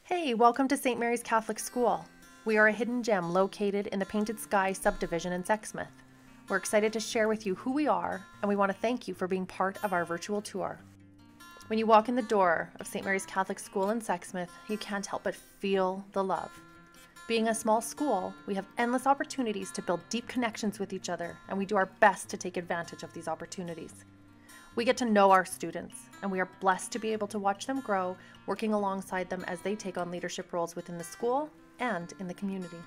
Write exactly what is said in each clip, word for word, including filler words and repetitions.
Hey, welcome to Saint Mary's Catholic School. We are a hidden gem located in the Painted Sky subdivision in Sexsmith. We're excited to share with you who we are, and we want to thank you for being part of our virtual tour. When you walk in the door of Saint Mary's Catholic School in Sexsmith, you can't help but feel the love. Being a small school, we have endless opportunities to build deep connections with each other, and we do our best to take advantage of these opportunities. We get to know our students, and we are blessed to be able to watch them grow, working alongside them as they take on leadership roles within the school and in the community.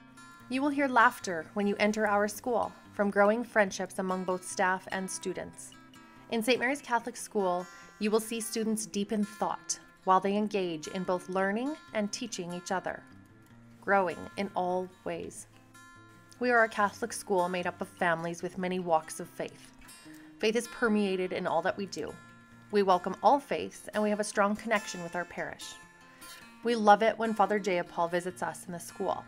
You will hear laughter when you enter our school, from growing friendships among both staff and students. In Saint Mary's Catholic School, you will see students deep in thought while they engage in both learning and teaching each other, growing in all ways. We are a Catholic school made up of families with many walks of faith. Faith is permeated in all that we do. We welcome all faiths, and we have a strong connection with our parish. We love it when Father Jayapal visits us in the school.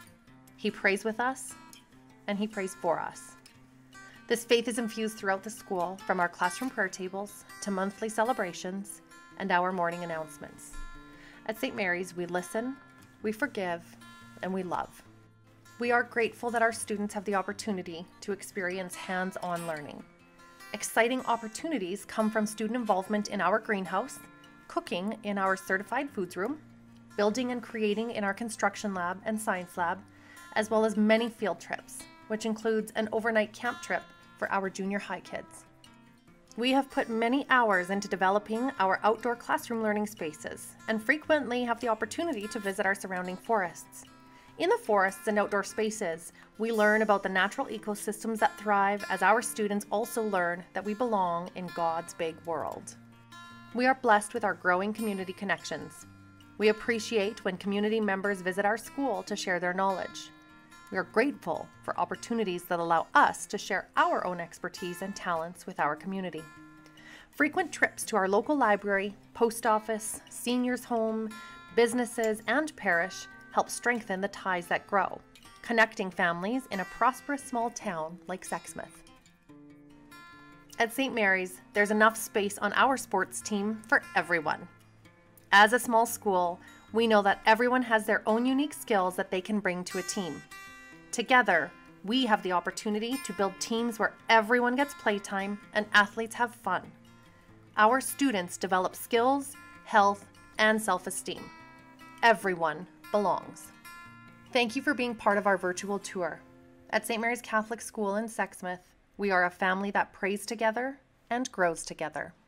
He prays with us, and he prays for us. This faith is infused throughout the school, from our classroom prayer tables to monthly celebrations and our morning announcements. At Saint Mary's, we listen, we forgive, and we love. We are grateful that our students have the opportunity to experience hands-on learning. Exciting opportunities come from student involvement in our greenhouse, cooking in our certified foods room, building and creating in our construction lab and science lab, as well as many field trips, which includes an overnight camp trip for our junior high kids. We have put many hours into developing our outdoor classroom learning spaces and frequently have the opportunity to visit our surrounding forests. In the forests and outdoor spaces, we learn about the natural ecosystems that thrive as our students also learn that we belong in God's big world. We are blessed with our growing community connections. We appreciate when community members visit our school to share their knowledge. We are grateful for opportunities that allow us to share our own expertise and talents with our community. Frequent trips to our local library, post office, seniors' home, businesses, and parish help strengthen the ties that grow, connecting families in a prosperous small town like Sexsmith. At Saint Mary's, there's enough space on our sports team for everyone. As a small school, we know that everyone has their own unique skills that they can bring to a team. Together, we have the opportunity to build teams where everyone gets playtime and athletes have fun. Our students develop skills, health, and self-esteem. Everyone belongs. Thank you for being part of our virtual tour. At Saint Mary's Catholic School in Sexsmith, we are a family that prays together and grows together.